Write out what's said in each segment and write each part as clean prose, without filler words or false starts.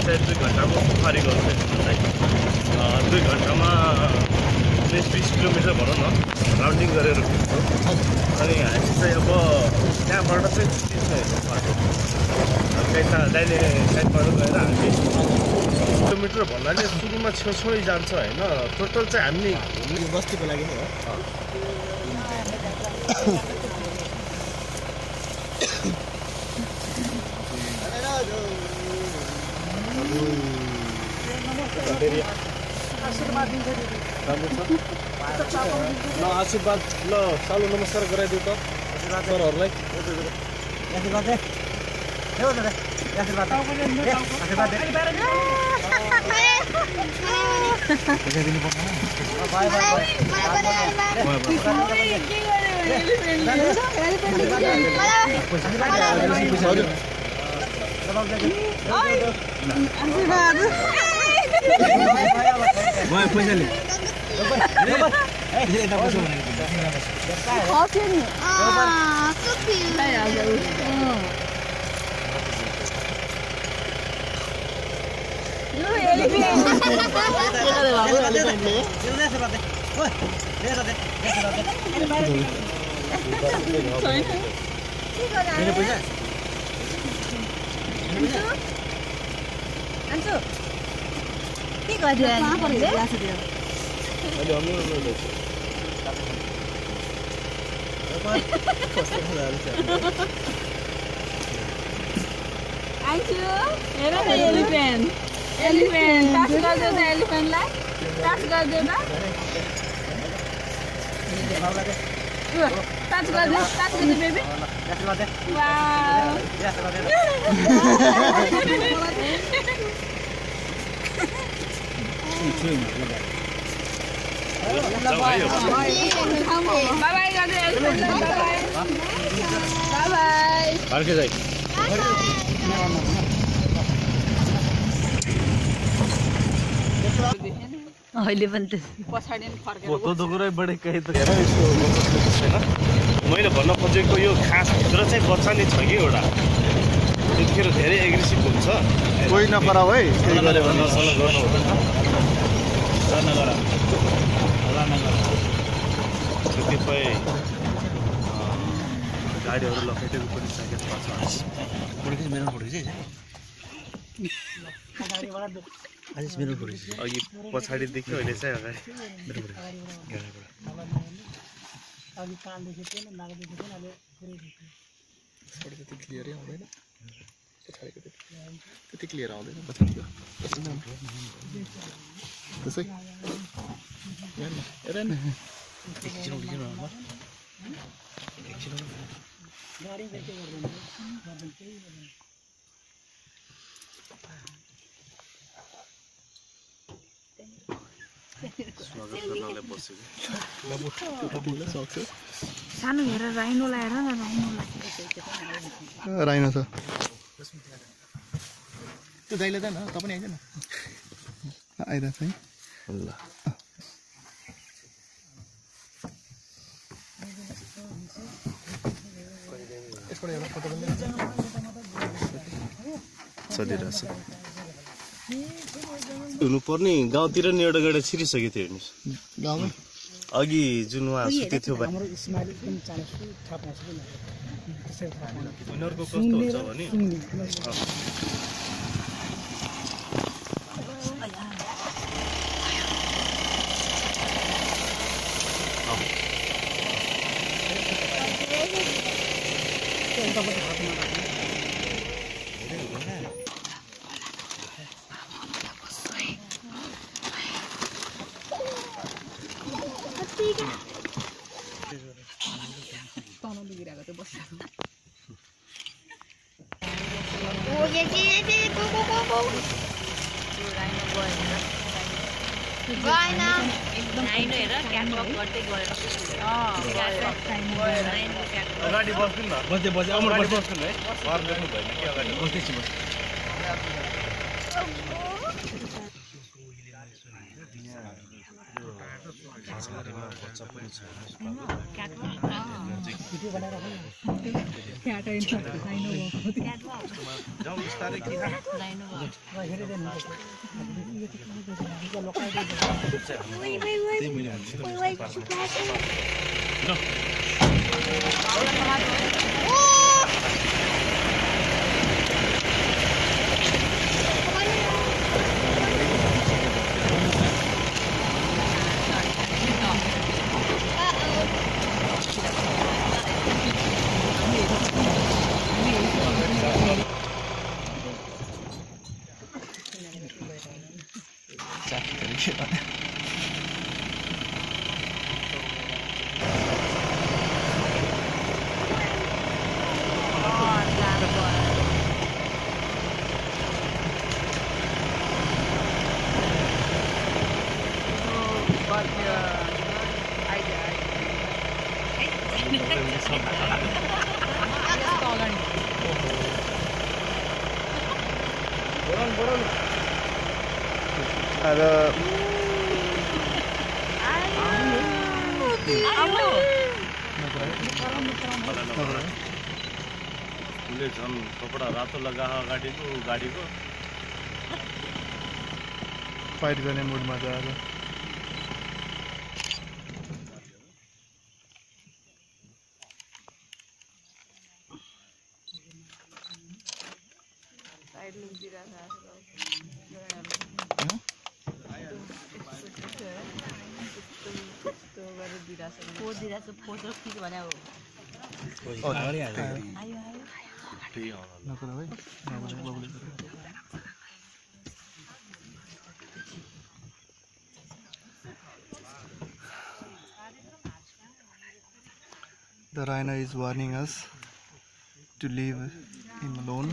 चाहिँ 2 घण्टाको सफारी गर्नु है 2 घण्टामा 20 किलोमिटर भनौँ न राउन्डिङ गरेर पुग्छौँ अनि हामी चाहिँ अब त्यहाँबाट चाहिँ छुट्टिन्छ बाटो दाहिने साइडबाट गएर हामी किलोमिटर भन्नाले सुरुमा छेउछेउै जान्छ होइन टोटल चाहिँ हामी यो बस्तीको लागि नै हो आशीर्वाद ल सालु नमस्कार गराइदिउ त सरहरूलाई आशीर्वाद दे आशीर्वाद दे Elephant. Touch gardiyo the elephant लाई. Touch gardiyo na. Touch gardiyo baby. Wow. Bye bye gardiyo elephant. Bye bye. अर्कै जाई अहिले पनि पछाडि नि फर्केर फोटो त कुरै बढे कही त हेर यसको छैन मैले भन्न खोजेको यो खास भित्र चाहिँ बच्चा नै छ कि एउटा त्यतिखेर धेरै एग्रेसिभ हुन्छ कोही नपराउ है त्यही गरे भने कतिपय गाडीहरू लखेटेको पनि सकेको छ अघि पछाडि देख्यो अहिले चाहिँ अगाडि त्यति क्लियर आउँदैन पछाडिको त्यसै हेर न सानो हेरेर राइनो लाएर न राइनो छ त्यो दाइले त न त पनि आइज न आइरहेछ है ल यसबाट एउटा फोटो पनि चलिरहेछ हुनुपर्ने गाउँतिर नि एउटा गाडी छिरिसकेको थियो हेर्नुहोस् गाउँमा अघि जुन उहाँ सुते थियो उनीहरूको कस्तो हुन्छ भने अगाडि बस्नु न बस्दै बस्दै अगाडि बस्नु है घर लेख्नु भएन कि अगाडि बस्दैछु बस्नु जाउँ बिस्तारै कि ada उसले झन् कपडा रातो लगा गाडीको फाइट गर्ने मुडमा छ आज The rhino is warning us to leave him alone.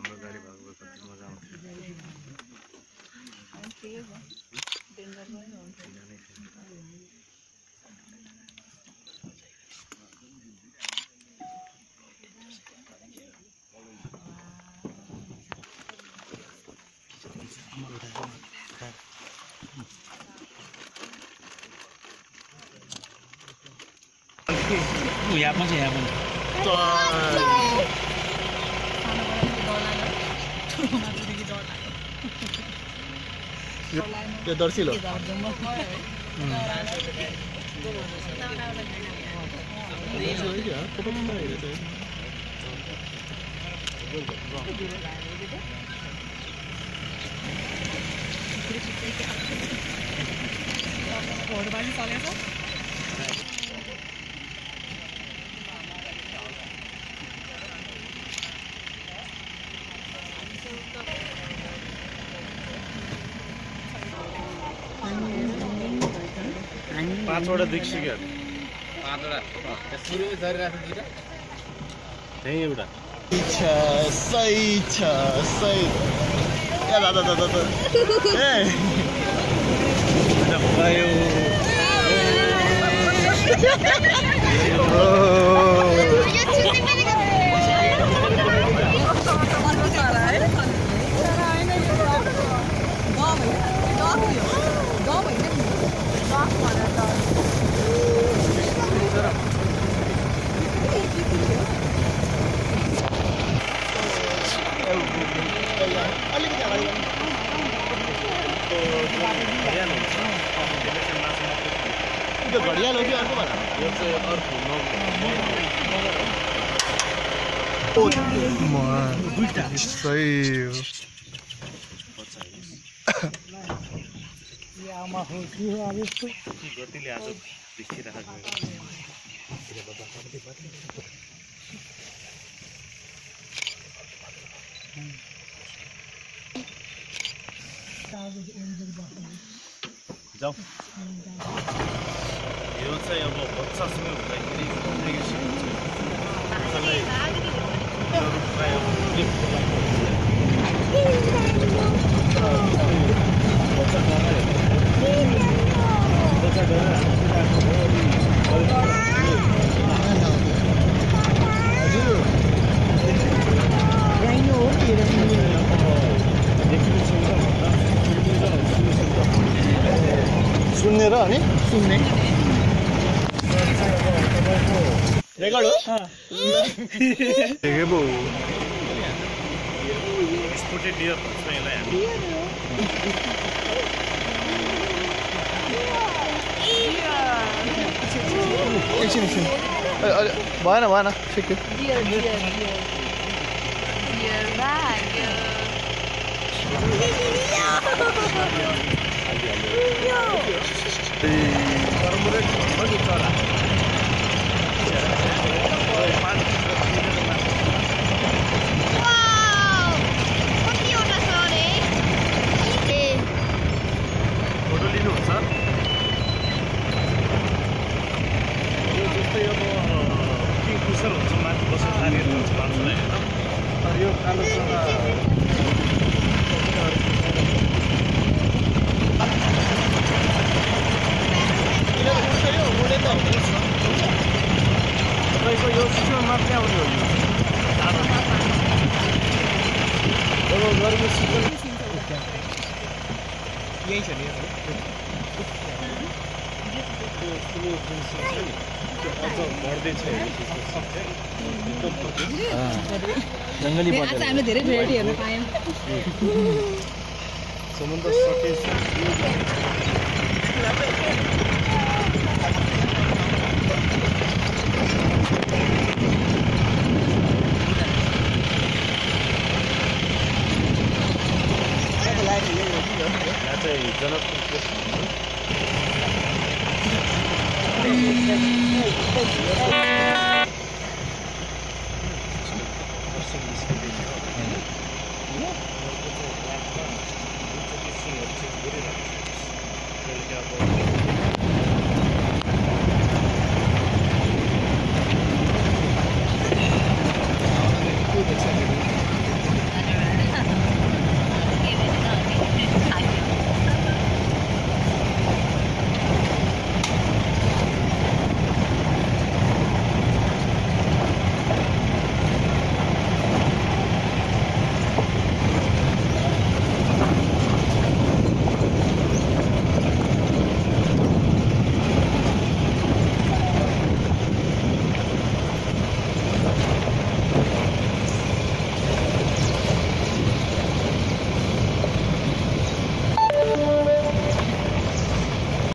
Yo dorsilo. पाँचवटा देखिसक्यो त्यही एउटा सही ए दादा ए भयो घडियाल हो कि अर्को भला यो चाहिँ अर्को सही गतिले आज देखिरहेको जाऊ यो चाहिँ अब बच्चासँगै हुँदाखेरि सुन्ने र अनि सुन्ने रेकर्ड हो देखे बो एक्सपोर्टेड डियर भन्छ यसलाई हामी एकछिन भएन ठिकै फोटो लिनुहुन्छ यो जस्तै अब किङफिसर हुन्छ माथि बसेर खानेहरू हुन्छ मान्छेलाई होइन यो कालो चरा तपाईँको यो सिस्टम मात्रै आउने हो यो अब गर्मी सिजन यही छ नि जङ्गली आज हामीले धेरै भेराइटी हेर्न पायौँ समुद्र सकेछ यहाँ चाहिँ जनकपुर